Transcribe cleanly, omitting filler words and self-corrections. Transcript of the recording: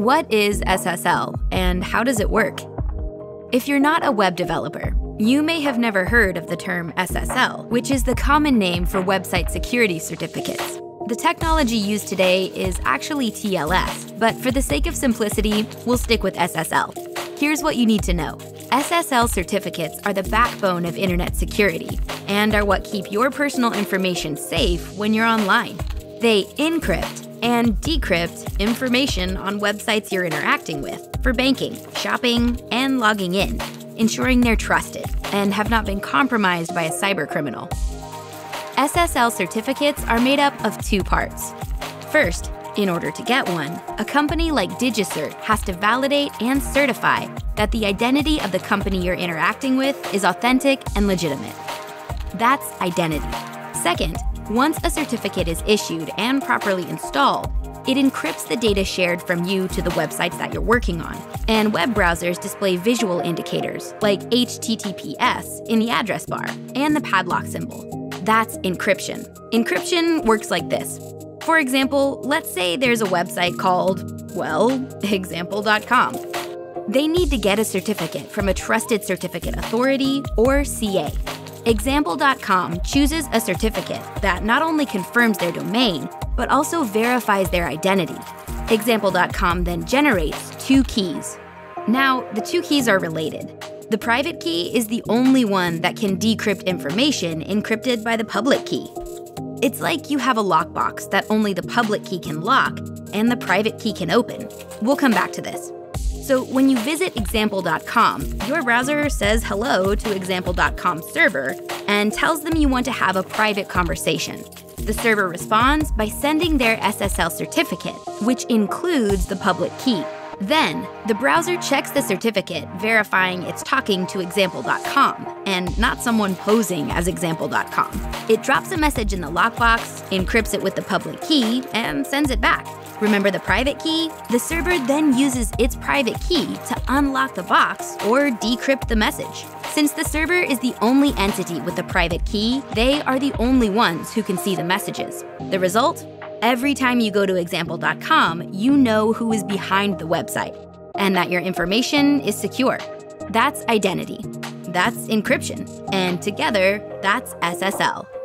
What is SSL and how does it work? If you're not a web developer, you may have never heard of the term SSL, which is the common name for website security certificates. The technology used today is actually TLS, but for the sake of simplicity, we'll stick with SSL. Here's what you need to know. SSL certificates are the backbone of internet security and are what keep your personal information safe when you're online. They encrypt and decrypt information on websites you're interacting with for banking, shopping, and logging in, ensuring they're trusted and have not been compromised by a cybercriminal. SSL certificates are made up of two parts. First, in order to get one, a company like DigiCert has to validate and certify that the identity of the company you're interacting with is authentic and legitimate. That's identity. Second, once a certificate is issued and properly installed, it encrypts the data shared from you to the websites that you're working on. And web browsers display visual indicators like HTTPS in the address bar and the padlock symbol. That's encryption. Encryption works like this. For example, let's say there's a website called, well, example.com. They need to get a certificate from a trusted certificate authority, or CA. Example.com chooses a certificate that not only confirms their domain, but also verifies their identity. Example.com then generates two keys. Now, the two keys are related. The private key is the only one that can decrypt information encrypted by the public key. It's like you have a lockbox that only the public key can lock and the private key can open. We'll come back to this. So when you visit example.com, your browser says hello to example.com's server and tells them you want to have a private conversation. The server responds by sending their SSL certificate, which includes the public key. Then, the browser checks the certificate, verifying it's talking to example.com and not someone posing as example.com. It drops a message in the lockbox, encrypts it with the public key, and sends it back. Remember the private key? The server then uses its private key to unlock the box or decrypt the message. Since the server is the only entity with the private key, they are the only ones who can see the messages. The result? Every time you go to example.com, you know who is behind the website and that your information is secure. That's identity. That's encryption. And together, that's SSL.